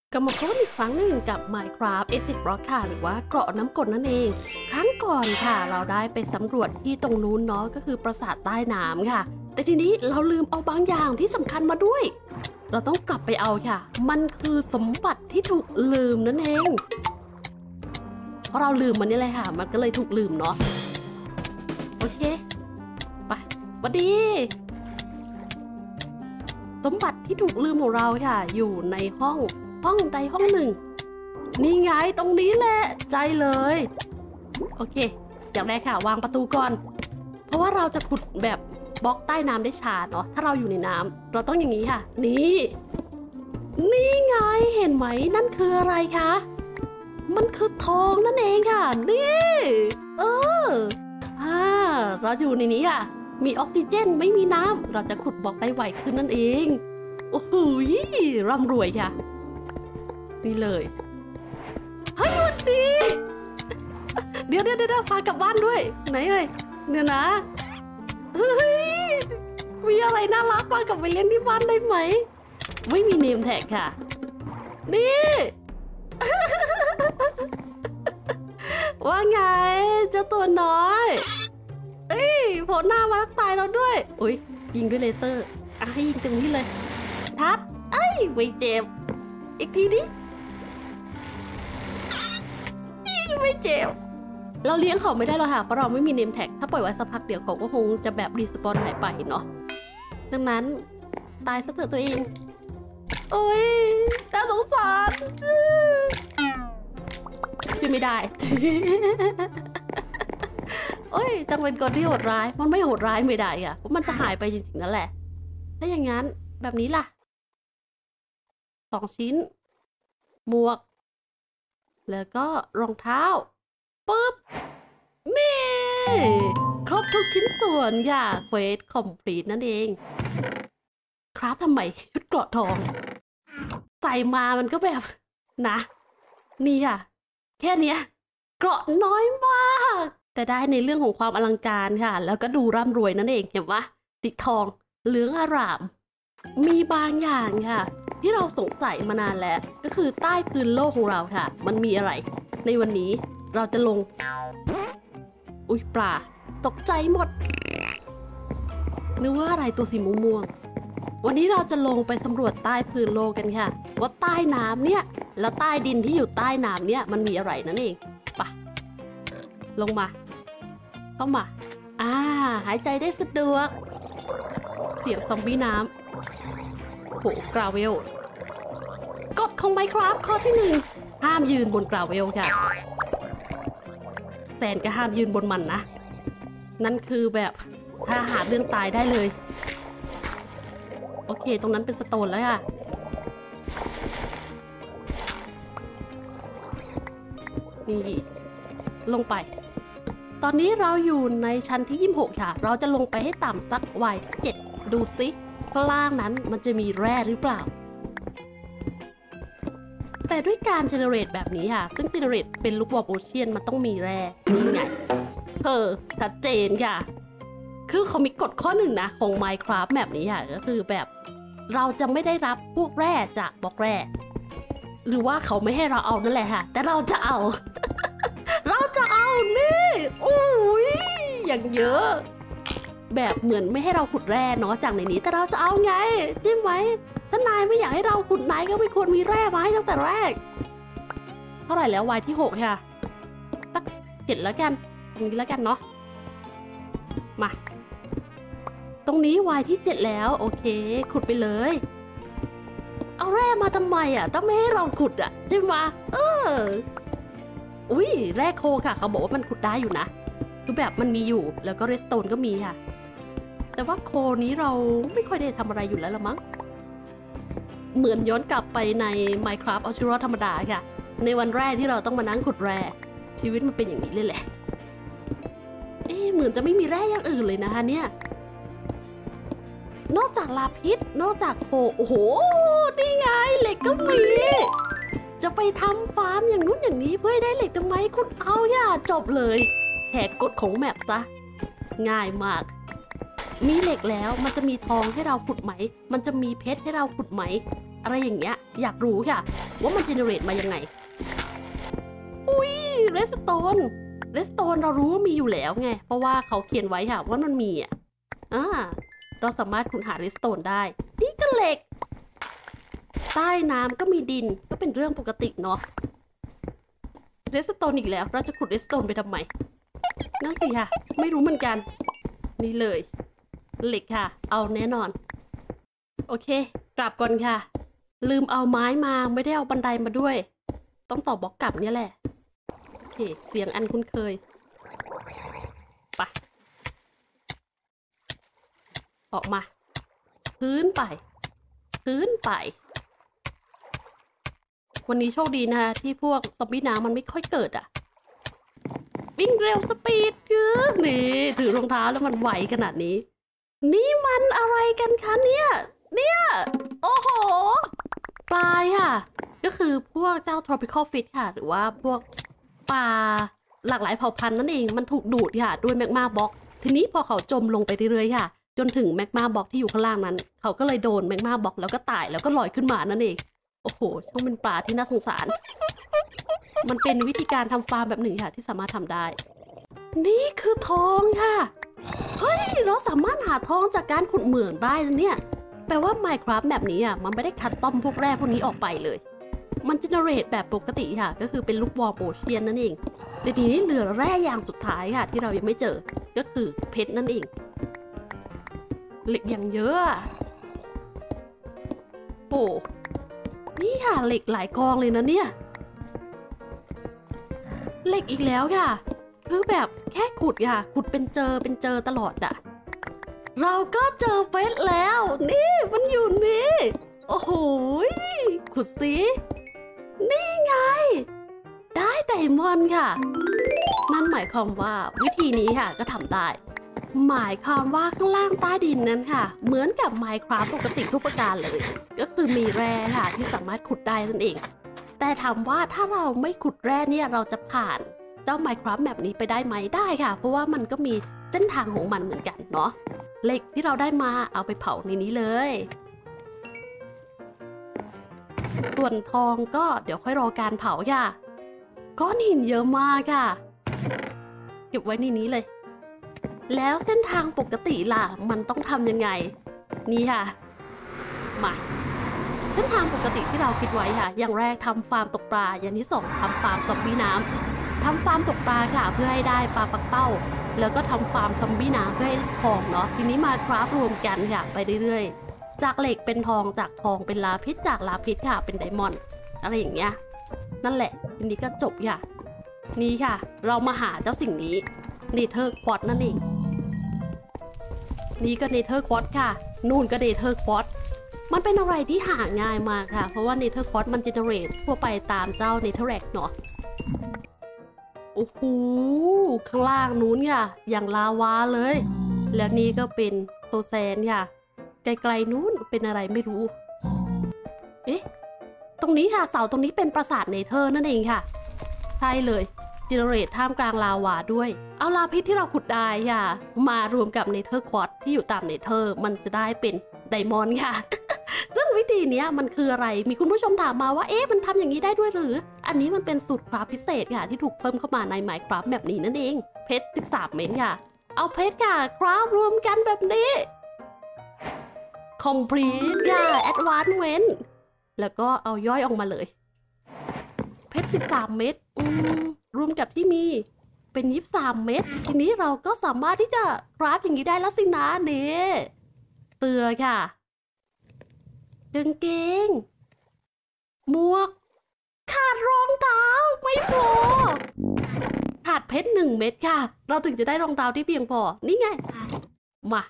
กลับมาพบอีกครั้งหนึ่งกับ Minecraft Exit Block ค่ะหรือว่าเกราะน้ำกรดนั่นเองครั้งก่อนค่ะเราได้ไปสำรวจที่ตรงนู้นเนาะก็คือปราสาทใต้น้ำค่ะแต่ทีนี้เราลืมเอาบางอย่างที่สำคัญมาด้วยเราต้องกลับไปเอาค่ะมันคือสมบัติที่ถูกลืมนั่นเองเพราะเราลืมมันนี่เลยค่ะมันก็เลยถูกลืมเนาะโอเคไปสวัสดีสมบัติที่ถูกลืมของเราค่ะอยู่ในห้องใดห้องหนึ่งนี่ไงตรงนี้แหละใจเลยโอเคอย่างแรกค่ะวางประตูก่อนเพราะว่าเราจะขุดแบบบล็อกใต้น้ำได้ช้าเนาะถ้าเราอยู่ในน้ำเราต้องอย่างนี้ค่ะนี่ไงเห็นไหมนั่นคืออะไรคะมันคือทองนั่นเองค่ะนี่เราอยู่ในนี้ค่ะมีออกซิเจนไม่มีน้ำเราจะขุดบล็อกได้ไวขึ้นนั่นเองโอ้โหร่ำรวยค่ะนี่เลยเฮ้ยวันดีเดี๋ยวพากลับบ้านด้วยไหนเอ่ยเนี่ยนะเฮ้ยมีอะไรน่ารักพากลับไปเลี้ยงที่บ้านได้ไหมไม่มีเนมแท็กค่ะนี่ว่าไงเจ้าตัวน้อยโผล่หน้ามาตายเราด้วยอุ้ยยิงด้วยเลเซอร์ให้ยิงเต็มที่เลยชัดไม่เจ็บอีกทีดิไม่เจ็บเราเลี้ยงเขาไม่ได้หรอกค่ะเพราะเราไม่มีเนมแท็กถ้าปล่อยไว้สักพักเดี๋ยวเขาก็คงจะแบบรีสปอนหายไปเนาะดังนั้นตายซะเถอะตัวเองโอ้ยน่าสงสารช่วยไม่ได้โอ้ยจังเป็นคนที่โหดร้ายมันไม่โหดร้ายไม่ได้อะเพราะมันจะหายไปจริงๆนั่นแหละถ้าอย่างนั้นแบบนี้ล่ะ2 ชิ้นหมวกแล้วก็รองเท้าปึ๊บนี่ครบทุกชิ้นส่วนค่ะเควสคอมพลีทนั่นเองครับทำไมชุดเกราะทองใส่มามันก็แบบนะนี่ค่ะแค่เนี้ยเกราะน้อยมากแต่ได้ในเรื่องของความอลังการค่ะแล้วก็ดูร่ำรวยนั่นเองเห็นปะสีทองเหลืองอร่ามมีบางอย่างค่ะที่เราสงสัยมานานแล้วก็คือใต้พื้นโลกของเราค่ะมันมีอะไรในวันนี้เราจะลงอุ๊ยปลาตกใจหมดนึกว่าอะไรตัวสีม่วงวันนี้เราจะลงไปสำรวจใต้พื้นโลกกันค่ะว่าใต้น้ำเนี่ยแล้วใต้ดินที่อยู่ใต้น้ำเนี่ยมันมีอะไรนั่นเองไปลงมาเข้ามาหายใจได้สะดวกเสียงซอมบี้น้ำโหกราเวลกฎของ Minecraft ข้อที่ 1ห้ามยืนบนกราเวลค่ะแตนก็ห้ามยืนบนมันนะนั่นคือแบบถ้าหาเรื่องตายได้เลยโอเคตรงนั้นเป็นสโตนแล้วค่ะนี่ลงไปตอนนี้เราอยู่ในชั้นที่26ค่ะเราจะลงไปให้ต่ำสักวัยที่7ดูสิข้างล่างนั้นมันจะมีแร่หรือเปล่าแต่ด้วยการเจเนเรตแบบนี้ค่ะซึ่งเจเนเรตเป็นลูกบอลโอเชียนมันต้องมีแร่นี่ไงชัดเจนค่ะคือเขามีกฎข้อ 1นะของ Minecraft แบบนี้ค่ะก็คือแบบเราจะไม่ได้รับพวกแร่จากบล็อกแร่หรือว่าเขาไม่ให้เราเอานั่นแหละค่ะแต่เราจะเอา เราจะเอานี่อุ้ยอย่างเยอะแบบเหมือนไม่ให้เราขุดแร่เนาะจากในนี้แต่เราจะเอาไงใช่ไหมถ้านายไม่อยากให้เราขุดนายก็ไม่ควรมีแร่มาให้ตั้งแต่แรกเท่าไหร่แล้ววัยที่6ค่ะสัก7แล้วกันตรงนี้แล้วกันเนาะมาตรงนี้วัยที่7แล้วโอเคขุดไปเลยเอาแร่มาทำไมต้องไม่ให้เราขุดใช่ไหมอุ้ยแร่โคค่ะเขาบอกว่ามันขุดได้อยู่นะคือแบบมันมีอยู่แล้วก็เรสโตนก็มีค่ะแต่ว่าโคนี้เราไม่ค่อยได้ทำอะไรอยู่แล้วละมั้งเหมือนย้อนกลับไปใน Minecraft เอาชีวิตธรรมดาค่ะในวันแรกที่เราต้องมานั่งขุดแร่ชีวิตมันเป็นอย่างนี้เลยแหละเหมือนจะไม่มีแร่อย่างอื่นเลยนะคะเนี่ยนอกจากลาพิษนอกจากโคโอ้โหนี่ไงเหล็กก็มีจะไปทำฟาร์มอย่างนู้นอย่างนี้เพื่อให้ได้เหล็กทำไมคุณเอาจบเลยแหกกฎของแมปซะง่ายมากมีเหล็กแล้วมันจะมีทองให้เราขุดไหมมันจะมีเพชรให้เราขุดไหมอะไรอย่างเงี้ยอยากรู้ค่ะว่ามันเจเนเรตมายังไงอุ้ยเรสโตนเรารู้ว่ามีอยู่แล้วไงเพราะว่าเขาเขียนไว้ค่ะว่ามันมีเราสามารถขุดหาเรสโตนได้นี่ก็เหล็กใต้น้ำก็มีดินก็เป็นเรื่องปกติเนาะเรสโตนอีกแล้วเราจะขุดเรสโตนไปทำไมนั่นสิค่ะไม่รู้เหมือนกันนี่เลยเหล็กค่ะเอาแน่นอนโอเคกลับก่อนค่ะลืมเอาไม้มาไม่ได้เอาบันไดมาด้วยต้องต่อบล็อกกลับเนี่ยแหละโอเคเสียงอันคุ้นเคยไปออกมาพื้นไปวันนี้โชคดีนะคะที่พวกซอมบี้น้ำมันไม่ค่อยเกิดวิ่งเร็วสปีดนี่ถือรองเท้าแล้วมันไหวขนาดนี้นี่มันอะไรกันคะเนี่ยโอ้โหปลาค่ะก็คือพวกเจ้า tropical fish ค่ะหรือว่าพวกปลาหลากหลายเผ่าพันธุ์นั่นเองมันถูกดูดค่ะด้วยแมกมาบล็อกทีนี้พอเขาจมลงไปเรื่อยๆค่ะจนถึงแมกมาบล็อกที่อยู่ข้างล่างนั้นเขาก็เลยโดนแมกมาบล็อกแล้วก็ตายแล้วก็ลอยขึ้นมานั่นเองโอ้โหช่างเป็นปลาที่น่าสงสารมันเป็นวิธีการทำฟาร์มแบบหนึ่งค่ะที่สามารถทำได้นี่คือทองค่ะเฮ้ยเราสามารถหาทองจากการขุดเหมืองได้นะเนี่ยแปลว่า Minecraft แบบนี้มันไม่ได้คัดต้อมพวกแร่พวกนี้ออกไปเลยมันเจเนเรตแบบปกติค่ะก็คือเป็นลูกวอลโอเชียนนั่นเองทีนี้เหลือแร่อย่างสุดท้ายค่ะที่เรายังไม่เจอก็คือเพชรนั่นเองเหล็กอย่างเยอะโอ้นี่ค่ะเหล็กหลายกองเลยนะเนี่ยเหล็กอีกแล้วค่ะคือแบบแค่ขุดค่ะขุดเป็นเจอตลอดเราก็เจอเพชรแล้วนี่มันอยู่นี่โอ้โหขุดสินี่ไงได้ไดมอนด์ค่ะนั่นหมายความว่าวิธีนี้ค่ะก็ทำได้หมายความว่าข้างล่างใต้ดินนั้นค่ะเหมือนกับ Minecraft ปกติทุกประการเลยก็คือมีแร่ค่ะที่สามารถขุดได้นั่นเองแต่ถามว่าถ้าเราไม่ขุดแร่เนี่ยเราจะผ่านเจ้า Minecraft แบบนี้ไปได้ไหมได้ค่ะเพราะว่ามันก็มีเส้นทางของมันเหมือนกันเนาะเหล็กที่เราได้มาเอาไปเผาในนี้เลยส่วนทองก็เดี๋ยวค่อยรอการเผาค่ะก้อนหินเยอะมากค่ะเก็บไว้ในนี้เลยแล้วเส้นทางปกติล่ะมันต้องทำยังไงนี่ค่ะมาเส้นทางปกติที่เราคิดไว้ค่ะอย่างแรกทำฟาร์มตกปลาอย่างที่สองทำฟาร์มซอมบี้น้ำทำฟาร์มตกปลาค่ะเพื่อให้ได้ปลาปักเป้าแล้วก็ทำฟาร์มซอมบี้น้ำเพื่อให้ทองเนาะทีนี้มาคราฟรวมกันค่ะไปเรื่อยๆจากเหล็กเป็นทองจากทองเป็นลาพิษจากลาพิษค่ะเป็นไดมอนด์อะไรอย่างเงี้ยนั่นแหละทีนี้ก็จบค่ะนี่ค่ะเรามาหาเจ้าสิ่งนี้เนเธอร์ควอตนั่นเองนี่ก็เนเธอร์ควอตค่ะนู่นก็เนเธอร์ควอตมันเป็นอะไรที่หาง่ายมากค่ะเพราะว่าเนเธอร์ควอตมันเจเนเรตทั่วไปตามเจ้าเนเธอร์แร็กเนาะโอ้โหข้างล่างนู้นค่ะอย่างลาวาเลยแล้วนี่ก็เป็นโซแซนค่ะไกลๆนู้นเป็นอะไรไม่รู้เอ๊ะตรงนี้ค่ะเสาตรงนี้เป็นปราสาทเนเธอร์นั่นเองค่ะใช่เลยเจเนเรตท่ามกลางลาวาด้วยเอาลาพิษที่เราขุดได้ค่ะมารวมกับเนเธอร์ควอตที่อยู่ตามเนเธอร์มันจะได้เป็นไดมอนด์ค่ะ ซึ่งวิธีนี้มันคืออะไรมีคุณผู้ชมถามมาว่าเอ๊ะมันทำอย่างนี้ได้ด้วยหรืออันนี้มันเป็นสูตรคราฟพิเศษค่ะที่ถูกเพิ่มเข้ามาใน Minecraft แบบนี้นั่นเองเพชร13 เม็ดค่ะเอาเพชรค่ะคราฟรวมกันแบบนี้ complete ค่ะ advancement แล้วก็เอาย่อยออกมาเลยเพชร13 เม็ดรวมกับที่มีเป็น23 เม็ดทีนี้เราก็สามารถที่จะคราฟอย่างนี้ได้แล้วสินะเนี่ยเตือค่ะกางเกงหมวกขาดรองเท้าไม่พอขาดเพชร1 เม็ดค่ะเราถึงจะได้รองเท้าที่เพียงพอนี่ไงมา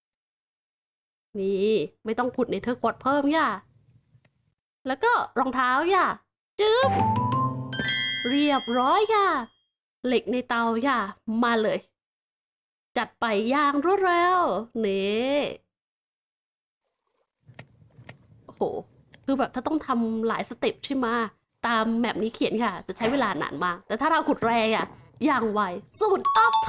นี่ไม่ต้องขุดในเธอกดเพิ่มค่ะแล้วก็รองเท้าค่ะจึ๊บเรียบร้อยค่ะเหล็กในเตาค่ะมาเลยจัดไปอย่างรวดเร็วนี่โอ้โหคือแบบถ้าต้องทำหลายสเต็ปใช่ไหมตามแมปนี้เขียนค่ะจะใช้เวลานานมากแต่ถ้าเราขุดแร่อย่างไวสูตรอัพ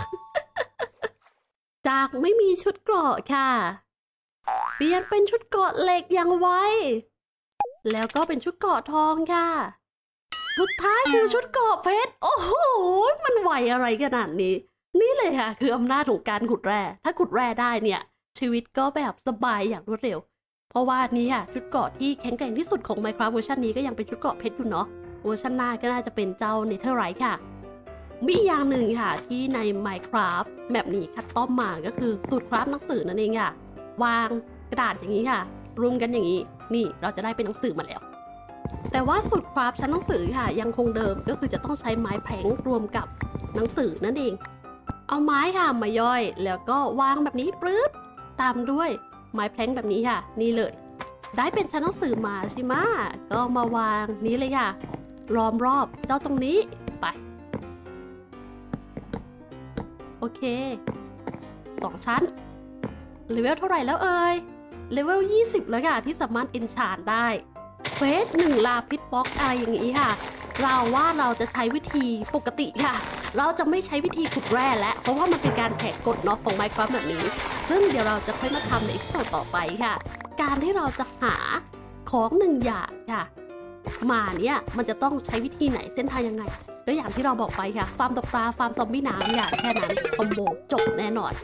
จากไม่มีชุดเกราะค่ะเปลี่ยนเป็นชุดเกราะเหล็กอย่างไวแล้วก็เป็นชุดเกราะทองค่ะสุดท้ายคือชุดเกราะเพชรโอ้โหมันไหวอะไรขนาดนี้นี่เลยค่ะคืออำนาจของการขุดแร่ถ้าขุดแร่ได้เนี่ยชีวิตก็แบบสบายอย่างรวดเร็วเพราะว่านี่ค่ะชุดเกราะที่แข็งแกร่งที่สุดของ Minecraft เวอร์ชันนี้ก็ยังเป็นชุดเกราะเพชรอยู่เนาะเวอร์ชันหน้าก็น่าจะเป็นเจ้า Netherite ค่ะมีอย่างหนึ่งค่ะที่ใน Minecraft แบบนี้คัดต้อมมาก็คือสูตรคราฟหนังสือนั่นเองค่ะวางกระดาษอย่างนี้ค่ะรวมกันอย่างนี้นี่เราจะได้เป็นหนังสือมาแล้วแต่ว่าสูตรคราฟชั้นหนังสือค่ะยังคงเดิมก็คือจะต้องใช้ไม้แผงรวมกับหนังสือนั่นเองเอาไม้ค่ะมาย่อยแล้วก็วางแบบนี้ปลื้ดตามด้วยไม้แผงแบบนี้ค่ะนี่เลยได้เป็นชั้นหนังสือมาใช่ไหมก็มาวางนี้เลยค่ะล้อมรอบเจ้าตรงนี้ไปโอเค2 ชั้นเลเวลเท่าไหร่แล้วเอ่ยเลเวล20แล้วค่ะที่สามารถเอนชานได้เควส1ลาพิษบล็อกอะไรอย่างนี้ค่ะเราว่าเราจะใช้วิธีปกติค่ะเราจะไม่ใช้วิธีขุดแร่แล้วเพราะว่ามันเป็นการแหกกฎเนาะของ Minecraft แบบนี้ซึ่งเดี๋ยวเราจะค่อยมาทำในอีพิโซดต่อไปค่ะการที่เราจะหาของ1อย่างค่ะมาเนี่ยมันจะต้องใช้วิธีไหนเส้นทางยังไงแล้วอย่างที่เราบอกไปค่ะฟาร์มตกปลาฟาร์มซอมบี้น้ำอย่างแค่นั้นคอมโบจบแน่นอน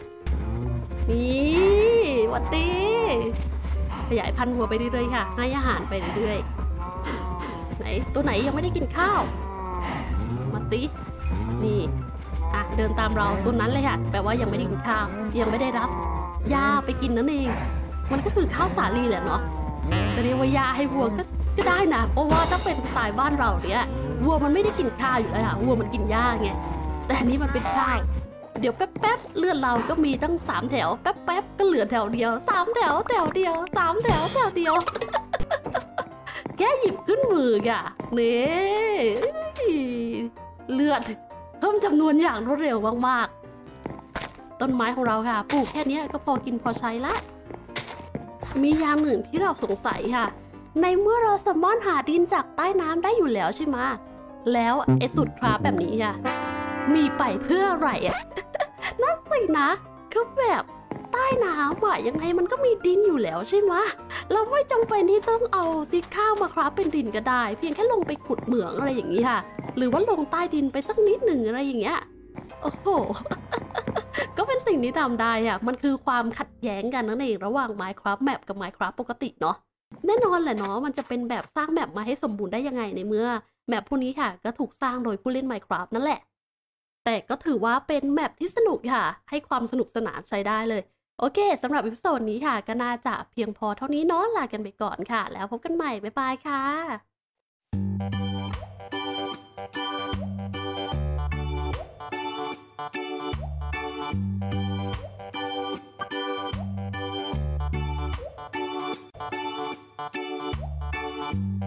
นี่หวัดดีขยายพันธุ์วัวไปเรื่อยๆค่ะให้อาหารไปเรื่อยๆไหนตัวไหนยังไม่ได้กินข้าวมาสินี่อ่ะเดินตามเราตัวนั้นเลยค่ะแปลว่ายังไม่ได้กินข้าวยังไม่ได้รับยาไปกินนั่นเองมันก็คือข้าวสาลีแหละเนาะจะเรียกว่ายาให้วัวก็ได้นะเพราะว่าถ้าเป็นสไตล์บ้านเราเนี่ยวัวมันไม่ได้กินข้าวอยู่แล้วค่ะวัวมันกินหญ้าไงแต่อันนี้มันเป็นข้าวเดี๋ยวแป๊บๆเลือดเราก็มีตั้ง3 แถวแป๊บๆก็เหลือแถวเดียว3 แถวแถวเดียว3 แถวแถวเดียว แค่หยิบขึ้นมือค่ะนี่เลือดเพิ่มจำนวนอย่างรวดเร็วมากๆต้นไม้ของเราค่ะปลูกแค่นี้ก็พอกินพอใช้ละมีอย่างหนึ่งที่เราสงสัยค่ะในเมื่อเราสามารถหาดินจากใต้น้ำได้อยู่แล้วใช่ไหมแล้วไอ้สูตรคราฟแบบนี้ค่ะมีไปเพื่ออะไรอ่ะ นั่นสินะคือแบบใต้น้ำอ่ะยังไงมันก็มีดินอยู่แล้วใช่ไหมเราไม่จำเป็นที่ต้องเอาซีข้าวมาคราฟเป็นดินก็ได้เพียงแค่ลงไปขุดเหมืองอะไรอย่างนี้ค่ะหรือว่าลงใต้ดินไปสักนิดหนึ่งอะไรอย่างเงี้ยโอ้โห ก็เป็นสิ่งที่ทำได้อ่ะมันคือความขัดแย้งกันนั่นเองระหว่าง Minecraft Map กับ Minecraft ปกติเนาะแน่นอนแหละเนาะมันจะเป็นแบบสร้างแมปมาให้สมบูรณ์ได้ยังไงในเมื่อแมปพวกนี้ค่ะก็ถูกสร้างโดยผู้เล่น Minecraft นั่นแหละแต่ก็ถือว่าเป็นแมปที่สนุกค่ะให้ความสนุกสนานใช้ได้เลยโอเคสำหรับอีพิโซดนี้ค่ะก็น่าจะเพียงพอเท่านี้เนาะลากันไปก่อนค่ะแล้วพบกันใหม่บ๊ายบายค่ะ